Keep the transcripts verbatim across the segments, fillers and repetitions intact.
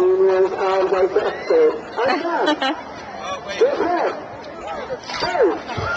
Seniors are like experts. I'm done. Good head. Two.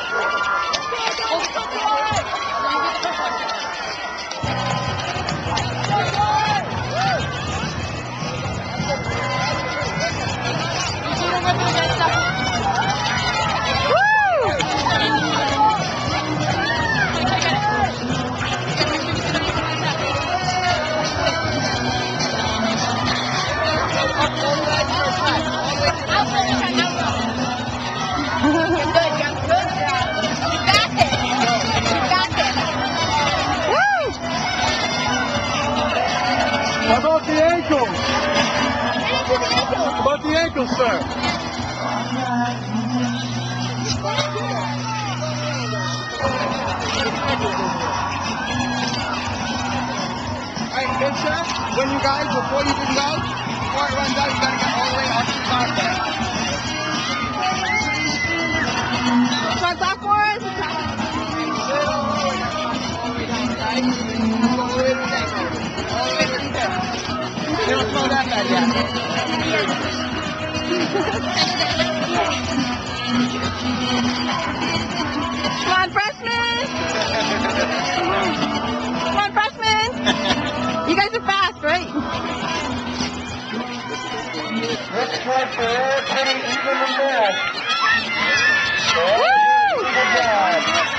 How about the ankles? How about the ankles, sir? Alright, good shot. When you guys, before you can go, before it runs out, you gotta get all the way off the car there. Front back for us. All the way down, right? All the way to the neck. All the way to the neck. They don't smell that bad yet. Come on, freshmen! Come on, freshmen! You guys are fast, right? Let's try for everybody even the best. Woo! Good job.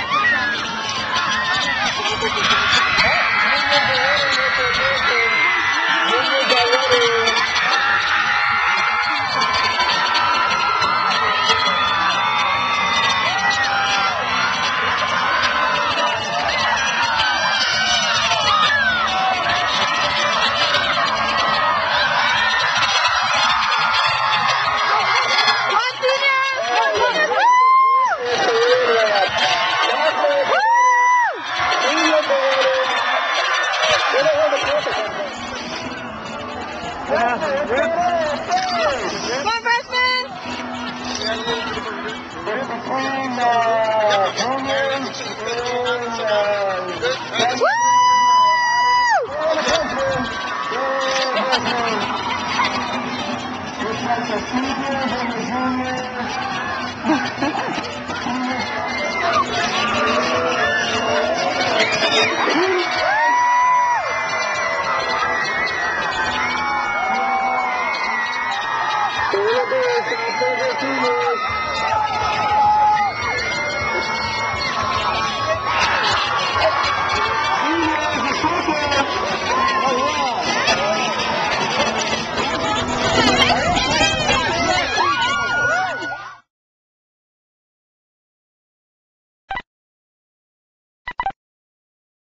Come on, freshmen! Between uh, juniors and Woo! it's like the seniors and the juniors.